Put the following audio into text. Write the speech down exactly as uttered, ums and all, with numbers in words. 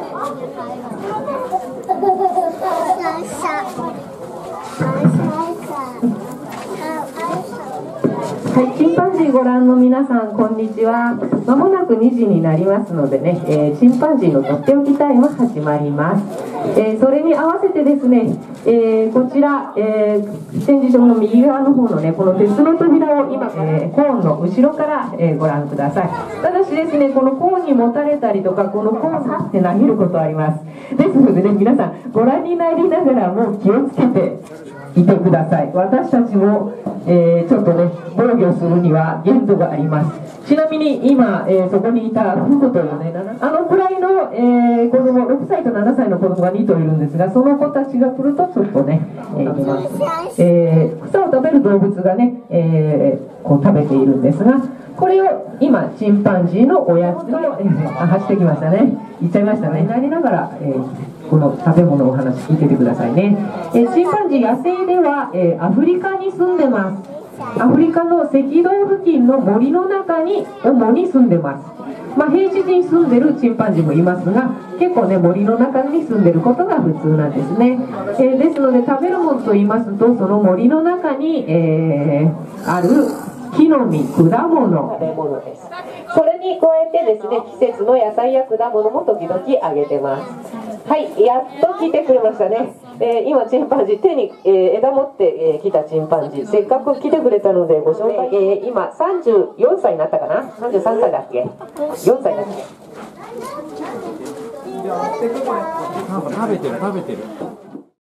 はい、チンパンジーご覧の皆さん、こんにちは。まもなくにじになりますのでね、えー、チンパンジーのとっておきタイム始まります。えー、それに合わせてですね、えー、こちら、えー、展示場の右側の方のね、この鉄の扉を今、えー、コーンの後ろから、えー、ご覧ください。ただしですね、このコーンに持たれたりとか、このコーンさって投げることあります。ですのでね、皆さん、ご覧になりながらも気をつけていてください。私たちも、えー、ちょっとね、防御するには限度があります。ちなみに今、えー、そこにいたフコというね、あのくらいの、えー、子供、ろくさいとななさいの子供がに頭いるんですが、その子たちが来るとちょっとね、えーいます、えー、草を食べる動物がね、えー、こう食べているんですが、これを今チンパンジーのおやつを、えー、走ってきましたね、行っちゃいましたね。なりながら、えー、この食べ物のお話聞いててくださいね。えー、チンパンジー野生では、えー、アフリカに住んでます。アフリカの赤道付近の森の中に主に住んでます。まあ、平地に住んでるチンパンジーもいますが、結構ね、森の中に住んでることが普通なんですね。えー、ですので食べるものと言いますと、その森の中に、えー、ある木の実、果物、食べ物です。それに加えてですね、季節の野菜や果物も時々あげてます。はい、やっと来てくれましたね。えー、今チンパンジー手に、えー、枝持って、えー、来たチンパンジー、せっかく来てくれたのでご紹介、えー、今さんじゅうよんさいになったかな、さんじゅうさんさいだっけ、よんさいだっけ。 なんか食べてる食べてる。